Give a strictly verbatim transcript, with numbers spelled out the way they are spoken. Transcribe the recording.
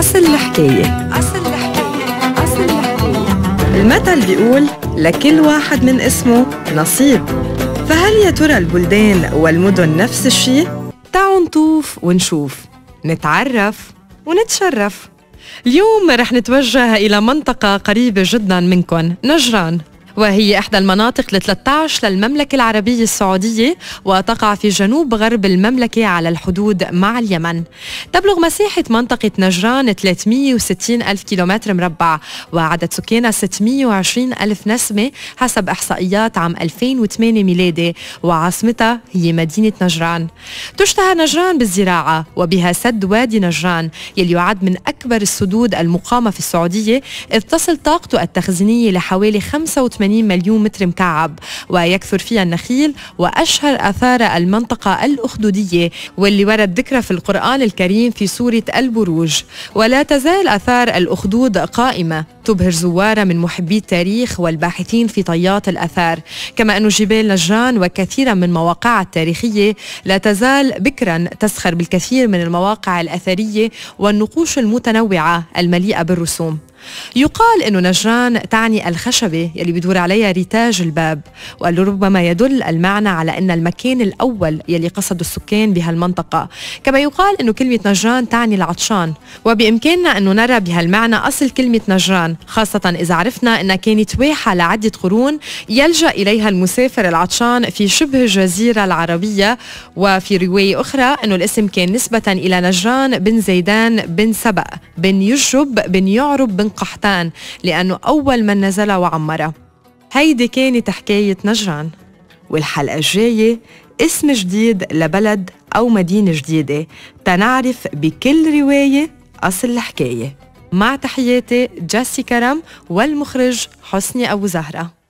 أصل الحكاية. أصل الحكاية. أصل الحكاية. المثل بيقول لكل واحد من اسمه نصيب. فهل يا ترى البلدان والمدن نفس الشيء؟ تعالوا نطوف ونشوف، نتعرف ونتشرف. اليوم رح نتوجه إلى منطقة قريبة جدا منكم، نجران، وهي إحدى المناطق ال ثلاثة عشر للمملكة العربية السعودية، وتقع في جنوب غرب المملكة على الحدود مع اليمن. تبلغ مساحة منطقة نجران ثلاثمئة وستين ألف كيلومتر مربع، وعدد سكانها ستمئة وعشرين ألف نسمة حسب إحصائيات عام ألفين وثمانية ميلادي، وعاصمتها هي مدينة نجران. تشتهر نجران بالزراعة، وبها سد وادي نجران يلي يعد من أكبر السدود المقامة في السعودية، إذ تصل طاقته التخزينية لحوالي خمسة وثمانين مليون متر مكعب، ويكثر فيها النخيل. وأشهر آثار المنطقة الأخدودية، واللي ورد ذكرها في القرآن الكريم في سورة البروج. ولا تزال آثار الأخدود قائمة تبهر زوارها من محبي التاريخ والباحثين في طيات الآثار، كما أن جبال نجران وكثيرا من مواقعها التاريخية لا تزال بكرا تزخر بالكثير من المواقع الأثرية والنقوش المتنوعة المليئة بالرسوم. يقال أنه نجران تعني الخشبة يلي بيدور عليها ريتاج الباب، ولربما يدل المعنى على أن المكان الأول يلي قصده السكان بهالمنطقة. كما يقال أنه كلمة نجران تعني العطشان، وبإمكاننا أنه نرى بهالمعنى أصل كلمة نجران، خاصة إذا عرفنا أنها كانت واحة لعدة قرون يلجأ إليها المسافر العطشان في شبه الجزيرة العربية. وفي رواية أخرى أنه الاسم كان نسبة إلى نجران بن زيدان بن سبأ بن يجرب بن يعرب بن قحطان، لأنه أول من نزل وعمره. هيدي كانت حكاية نجران، والحلقة الجاية اسم جديد لبلد أو مدينة جديدة تنعرف بكل رواية أصل الحكاية. مع تحياتي جاسي كرم والمخرج حسني أبو زهرة.